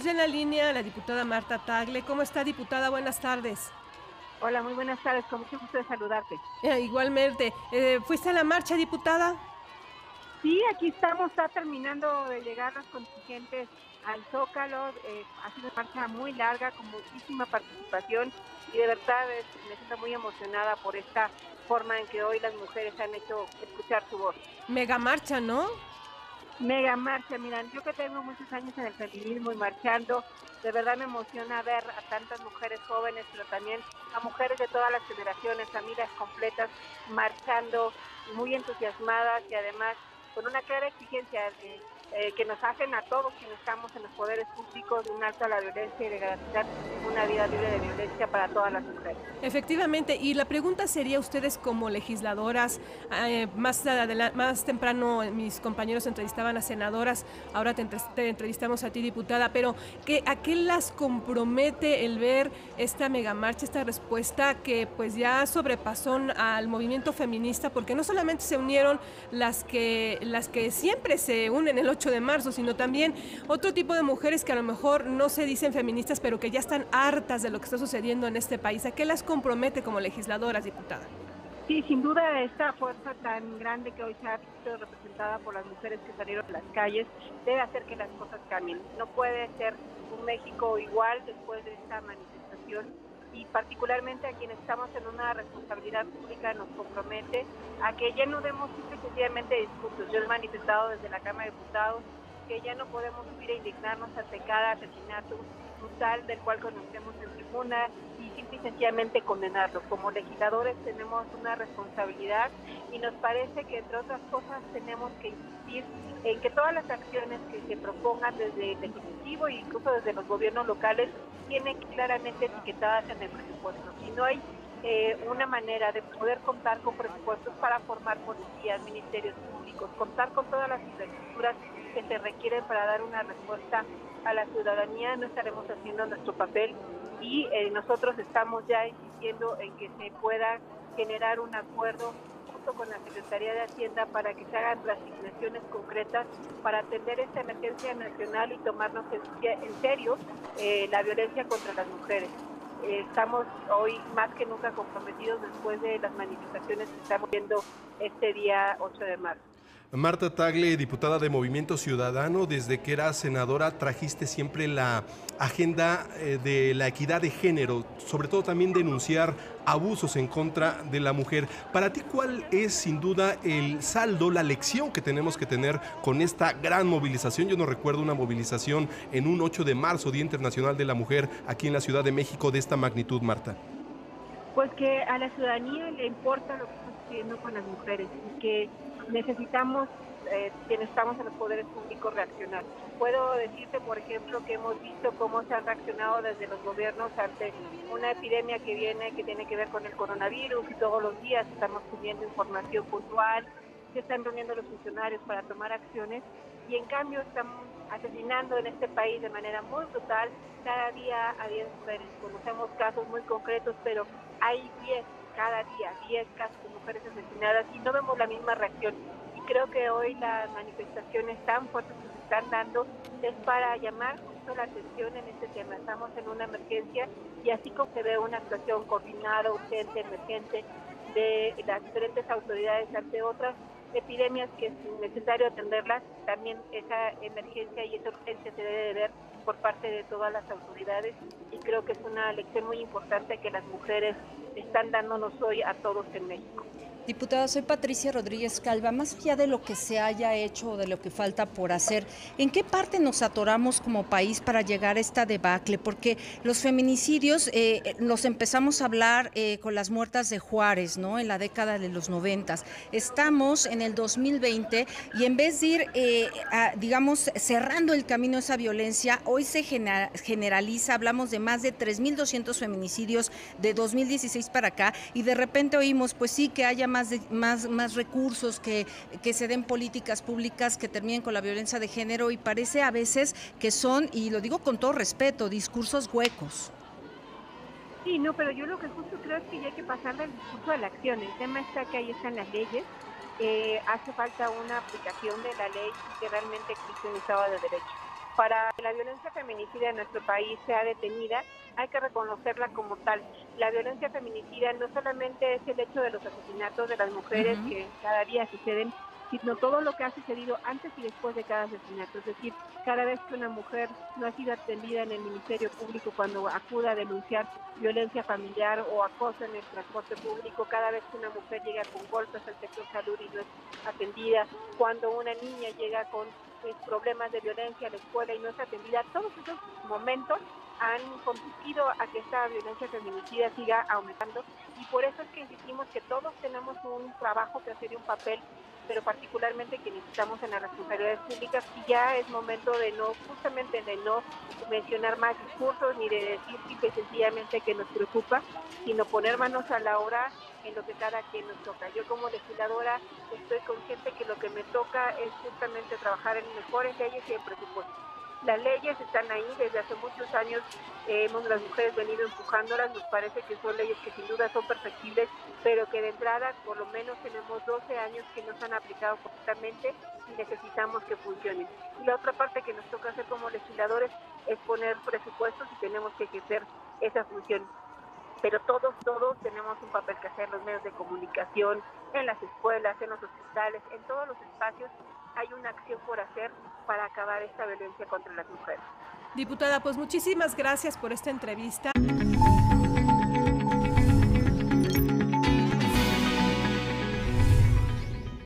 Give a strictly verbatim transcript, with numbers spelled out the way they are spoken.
ya en la línea a la diputada Marta Tagle. ¿Cómo está, diputada? Buenas tardes. Hola, muy buenas tardes, con mucho gusto de saludarte. Eh, igualmente. Eh, ¿fuiste a la marcha, diputada? Sí, aquí estamos, está terminando de llegar los contingentes al Zócalo, eh, ha sido una marcha muy larga, con muchísima participación y de verdad es, me siento muy emocionada por esta forma en que hoy las mujeres han hecho escuchar su voz. Mega marcha, ¿no? Mega marcha, miran, yo que tengo muchos años en el feminismo y marchando, de verdad me emociona ver a tantas mujeres jóvenes, pero también a mujeres de todas las generaciones, familias completas, marchando, muy entusiasmadas y además con una clara exigencia de, eh, que nos hacen a todos quienes estamos en los poderes públicos de un alto a la violencia y de garantizar una vida libre de violencia para todas las mujeres. Efectivamente, y la pregunta sería, ustedes como legisladoras, eh, más, adela- más temprano mis compañeros entrevistaban a senadoras, ahora te, entre- te entrevistamos a ti, diputada, pero ¿qué, ¿a qué las compromete el ver esta megamarcha, esta respuesta que pues ya sobrepasó al movimiento feminista? Porque no solamente se unieron las que, las que siempre se unen el ocho de marzo, sino también otro tipo de mujeres que a lo mejor no se dicen feministas, pero que ya están hartas de lo que está sucediendo en este país. ¿A qué las compromete como legisladoras, diputada? Sí, sin duda esta fuerza tan grande que hoy se ha visto representada por las mujeres que salieron a las calles debe hacer que las cosas cambien. No puede ser un México igual después de esta manifestación y particularmente a quienes estamos en una responsabilidad pública nos compromete a que ya no demos simple y sencillamente discursos. Yo he manifestado desde la Cámara de Diputados que ya no podemos subir a indignarnos ante cada asesinato brutal del cual conocemos en tribuna y simple y sencillamente condenarlo. Como legisladores tenemos una responsabilidad y nos parece que entre otras cosas tenemos que insistir en que todas las acciones que se propongan desde el Ejecutivo e incluso desde los gobiernos locales tienen claramente etiquetadas en el presupuesto. Si no hay eh, una manera de poder contar con presupuestos para formar policías, ministerios públicos, contar con todas las infraestructuras que se requieren para dar una respuesta a la ciudadanía, no estaremos haciendo nuestro papel y eh, nosotros estamos ya insistiendo en que se pueda generar un acuerdo junto con la Secretaría de Hacienda para que se hagan las asignaciones concretas para atender esta emergencia nacional y tomarnos en, en serio eh, la violencia contra las mujeres. Eh, estamos hoy más que nunca comprometidos después de las manifestaciones que estamos viendo este día ocho de marzo. Marta Tagle, diputada de Movimiento Ciudadano, desde que eras senadora trajiste siempre la agenda eh, de la equidad de género, sobre todo también denunciar abusos en contra de la mujer. Para ti, ¿cuál es sin duda el saldo, la lección que tenemos que tener con esta gran movilización? Yo no recuerdo una movilización en un ocho de marzo, Día Internacional de la Mujer, aquí en la Ciudad de México de esta magnitud, Marta. Pues que a la ciudadanía le importa lo que está sucediendo con las mujeres y que necesitamos, eh, quienes estamos en los poderes públicos, reaccionar. Puedo decirte, por ejemplo, que hemos visto cómo se han reaccionado desde los gobiernos ante una epidemia que viene, que tiene que ver con el coronavirus, y todos los días estamos subiendo información puntual, se están reuniendo los funcionarios para tomar acciones, y en cambio estamos asesinando en este país de manera muy brutal cada día a diez mujeres. Conocemos casos muy concretos, pero hay diez cada día, diez casos de mujeres asesinadas y no vemos la misma reacción. Y creo que hoy las manifestaciones tan fuertes que se están dando es para llamar justo la atención en este tema. Estamos en una emergencia y así como se ve una actuación coordinada, urgente, emergente de las diferentes autoridades ante otras epidemias que es necesario atenderlas, también esa emergencia y esa urgencia se debe de ver por parte de todas las autoridades y creo que es una lección muy importante que las mujeres están dándonos hoy a todos en México. Diputada, soy Patricia Rodríguez Calva. Más allá de lo que se haya hecho o de lo que falta por hacer, ¿en qué parte nos atoramos como país para llegar a esta debacle? Porque los feminicidios eh, los empezamos a hablar eh, con las muertas de Juárez, ¿no? En la década de los noventas. Estamos en el dos mil veinte y en vez de ir, eh, a, digamos, cerrando el camino a esa violencia, hoy se genera, generaliza, hablamos de más de tres mil doscientos feminicidios de dos mil dieciséis para acá y de repente oímos, pues sí, que haya más Más, de, más, más recursos, que, que se den políticas públicas que terminen con la violencia de género y parece a veces que son, y lo digo con todo respeto, discursos huecos. Sí, no, pero yo lo que justo creo es que ya hay que pasar del discurso a la acción. El tema está que ahí están las leyes, eh, hace falta una aplicación de la ley que realmente existe un Estado de Derecho. Para que la violencia feminicida en nuestro país sea detenida, hay que reconocerla como tal. La violencia feminicida no solamente es el hecho de los asesinatos de las mujeres uh-huh. que cada día suceden, sino todo lo que ha sucedido antes y después de cada asesinato. Es decir, cada vez que una mujer no ha sido atendida en el Ministerio Público cuando acuda a denunciar violencia familiar o acoso en el transporte público, cada vez que una mujer llega con golpes al sector salud y no es atendida, cuando una niña llega con pues, problemas de violencia a la escuela y no es atendida, todos esos momentos han conducido a que esta violencia feminicida siga aumentando y por eso es que insistimos que todos tenemos un trabajo que hacer y un papel, pero particularmente quienes estamos en las responsabilidades públicas, y ya es momento de no, justamente de no mencionar más discursos ni de decir simple y sencillamente que nos preocupa, sino poner manos a la obra en lo que cada quien nos toca. Yo como legisladora estoy consciente que lo que me toca es justamente trabajar en mejores leyes y en presupuestos. Las leyes están ahí desde hace muchos años, eh, hemos las mujeres venido empujándolas, nos parece que son leyes que sin duda son perfectibles, pero que de entrada por lo menos tenemos doce años que no se han aplicado correctamente y necesitamos que funcionen. Y la otra parte que nos toca hacer como legisladores es poner presupuestos y tenemos que ejercer esa función. Pero todos, todos tenemos un papel que hacer, los medios de comunicación, en las escuelas, en los hospitales, en todos los espacios hay una acción por hacer para acabar esta violencia contra las mujeres. Diputada, pues muchísimas gracias por esta entrevista.